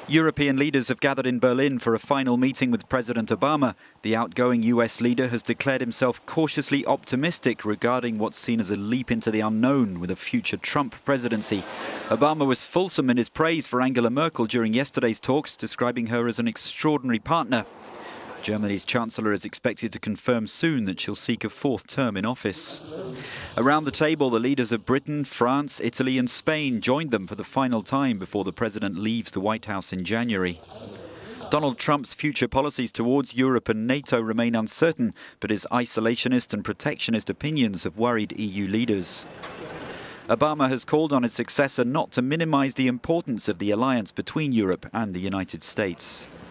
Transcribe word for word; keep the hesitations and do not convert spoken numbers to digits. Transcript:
European leaders have gathered in Berlin for a final meeting with President Obama. The outgoing U S leader has declared himself cautiously optimistic regarding what's seen as a leap into the unknown with a future Trump presidency. Obama was fulsome in his praise for Angela Merkel during yesterday's talks, describing her as an extraordinary partner. Germany's Chancellor is expected to confirm soon that she'll seek a fourth term in office. Around the table, the leaders of Britain, France, Italy and Spain joined them for the final time before the president leaves the White House in January. Donald Trump's future policies towards Europe and NATO remain uncertain, but his isolationist and protectionist opinions have worried E U leaders. Obama has called on his successor not to minimize the importance of the alliance between Europe and the United States.